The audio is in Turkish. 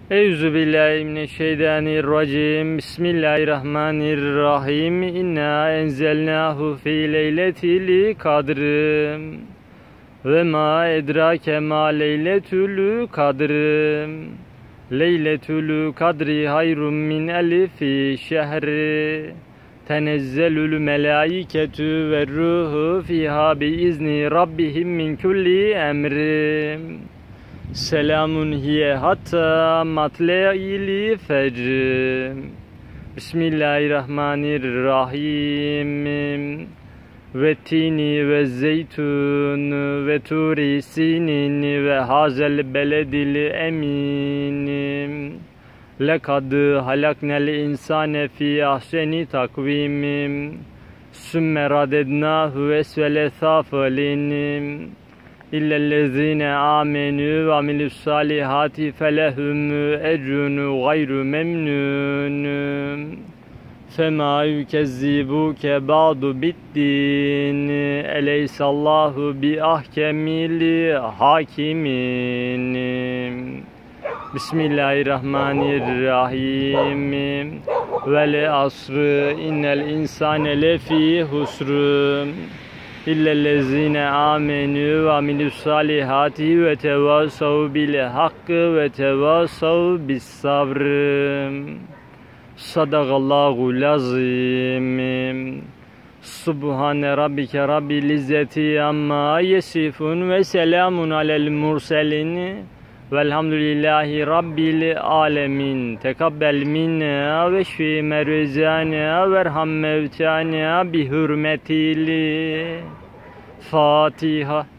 Euzubillahimineşşeytanirracim. Bismillahirrahmanirrahim. İnna enzelnahu fi leyletil kadr. Ve ma edrake ma leyletül kadr. Leyletül kadri hayrun min elfi şehri. Tenezzelül melaiketü ve ruhu fiha biizni rabbihim min kulli emri. Selamun hiye hatta matle'il fecr. Bismillahirrahmanirrahim. Ve tini ve zeytun ve turi sinin ve hazel beledil emin. Lekad halaknel insane fi ahseni takvim. Sümme radednahu esvele safilin. İllellezine amenu ve amilussalihati felehum ecrun gayru memnun. Fema yükezzibuke ba'du biddin. Eleysallahu bi ahkemil hakimin. Bismillahirrahmanirrahim. Vel asr innel insane lefi husr. İllellezine amenu ve amilussalihati ve tevasav bil hakkı ve tevasav bis sabr. Sadakallahul azim. Subhane rabbike rabbil izzeti amma yesifun ve selamun alel murselin. Velhamdülillahi rabbil alemin. Tekabbel minna ve şfi meruzana verham mevtana bi hürmetili Fatiha.